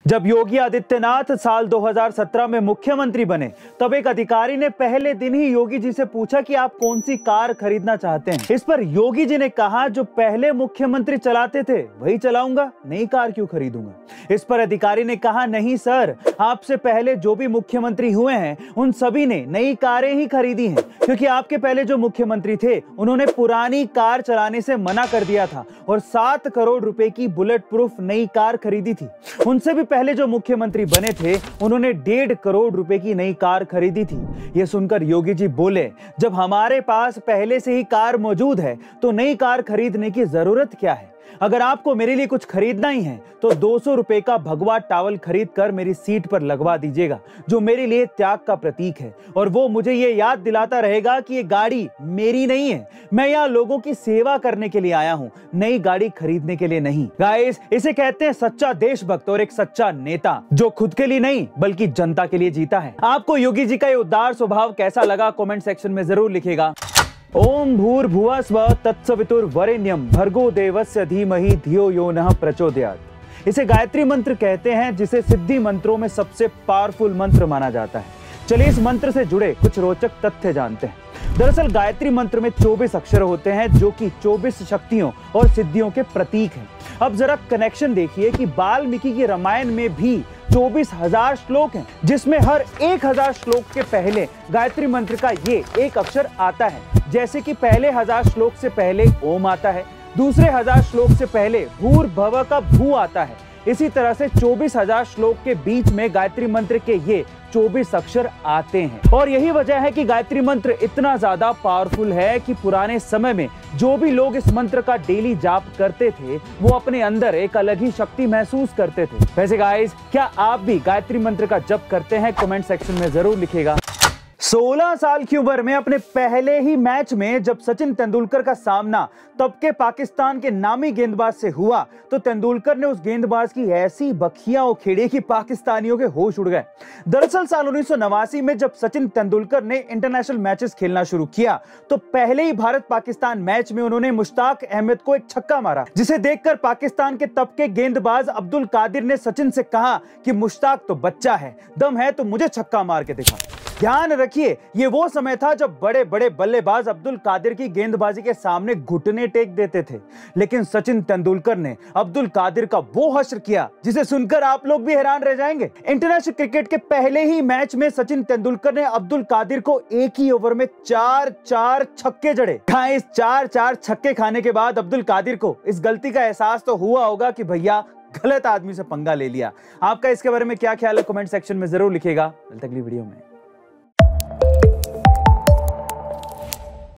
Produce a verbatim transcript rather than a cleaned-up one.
जब योगी आदित्यनाथ साल दो हज़ार सत्रह में मुख्यमंत्री बने, तब एक अधिकारी ने पहले दिन ही योगी जी से पूछा कि आप कौन सी कार खरीदना चाहते हैं। इस पर योगी जी ने कहा, जो पहले मुख्यमंत्री चलाते थे वही चलाऊंगा, नई कार क्यों खरीदूंगा। इस पर अधिकारी ने कहा, नहीं सर, आपसे पहले जो भी मुख्यमंत्री हुए हैं उन सभी ने नई कारें ही खरीदी हैं, क्योंकि आपके पहले जो मुख्यमंत्री थे उन्होंने पुरानी कार चलाने से मना कर दिया था और सात करोड़ रुपए की बुलेट प्रूफ नई कार खरीदी थी। उनसे भी पहले जो मुख्यमंत्री बने थे उन्होंने डेढ़ करोड़ रुपए की नई कार खरीदी थी। यह सुनकर योगी जी बोले, जब हमारे पास पहले से ही कार मौजूद है तो नई कार खरीदने की जरूरत क्या है। अगर आपको मेरे लिए कुछ खरीदना ही है तो दो सौ रुपए का भगवा टॉवल खरीद कर मेरी सीट पर लगवा दीजिएगा, जो मेरे लिए त्याग का प्रतीक है और वो मुझे ये याद दिलाता रहेगा कि ये गाड़ी मेरी नहीं है, मैं यहाँ लोगों की सेवा करने के लिए आया हूँ, नई गाड़ी खरीदने के लिए नहीं। गाइस, इसे कहते हैं सच्चा देशभक्त और एक सच्चा नेता, जो खुद के लिए नहीं बल्कि जनता के लिए जीता है। आपको योगी जी का ये उदार स्वभाव कैसा लगा, कमेंट सेक्शन में जरूर लिखिएगा। ओम भूर्भुवः स्वः तत्सवितुर्वरेण्यं भर्गो देवस्य धीमहि धियो यो नः प्रचोदयात्। इसे गायत्री मंत्र कहते हैं, जिसे सिद्धि मंत्रों में सबसे पावरफुल मंत्र माना जाता है। चलिए इस मंत्र से जुड़े कुछ रोचक तथ्य जानते हैं। दरअसल गायत्री मंत्र में चौबीस अक्षर होते हैं, जो कि चौबीस शक्तियों और सिद्धियों के प्रतीक हैं। अब जरा कनेक्शन देखिए कि वाल्मीकि की रामायण में भी चौबीस हजार श्लोक हैं, जिसमें हर एक हजार श्लोक के पहले गायत्री मंत्र का ये एक अक्षर आता है। जैसे कि पहले हजार श्लोक से पहले ओम आता है, दूसरे हजार श्लोक से पहले भूर्भुवः का भू आता है। इसी तरह से चौबीस हजार श्लोक के बीच में गायत्री मंत्र के ये चौबीस अक्षर आते हैं। और यही वजह है कि गायत्री मंत्र इतना ज्यादा पावरफुल है कि पुराने समय में जो भी लोग इस मंत्र का डेली जाप करते थे वो अपने अंदर एक अलग ही शक्ति महसूस करते थे। वैसे गाइस, क्या आप भी गायत्री मंत्र का जप करते हैं? कमेंट सेक्शन में जरूर लिखिएगा। सोलह साल की उम्र में अपने पहले ही मैच में जब सचिन तेंदुलकर का सामना तब के पाकिस्तान के नामी गेंदबाज से हुआ, तो तेंदुलकर ने उस गेंदबाज की ऐसी बखियां उखेड़ी कि पाकिस्तानियों के होश उड़ गए। दरअसल साल उन्नीस सौ नवासी में जब सचिन तेंदुलकर ने इंटरनेशनल मैचेस खेलना शुरू किया, तो पहले ही भारत पाकिस्तान मैच में उन्होंने मुश्ताक अहमद को एक छक्का मारा, जिसे देखकर पाकिस्तान के तब के गेंदबाज अब्दुल कादिर ने सचिन से कहा कि मुश्ताक तो बच्चा है, दम है तो मुझे छक्का मार के दिखा। ध्यान रखिए, ये वो समय था जब बड़े बड़े बल्लेबाज अब्दुल कादिर की गेंदबाजी के सामने घुटने टेक देते थे, लेकिन सचिन तेंदुलकर ने अब्दुल कादिर का वो हश्र किया जिसे सुनकर आप लोग भी हैरान रह जाएंगे। इंटरनेशनल क्रिकेट के पहले ही मैच में सचिन तेंदुलकर ने अब्दुल कादिर को एक ही ओवर में चार चार छक्के जड़े। हाँ, इस चार चार छक्के खाने के बाद अब्दुल कादिर को इस गलती का एहसास तो हुआ होगा कि भैया गलत आदमी से पंगा ले लिया। आपका इसके बारे में क्या ख्याल है? कमेंट सेक्शन में जरूर लिखिएगा। मिलते हैं अगली वीडियो में।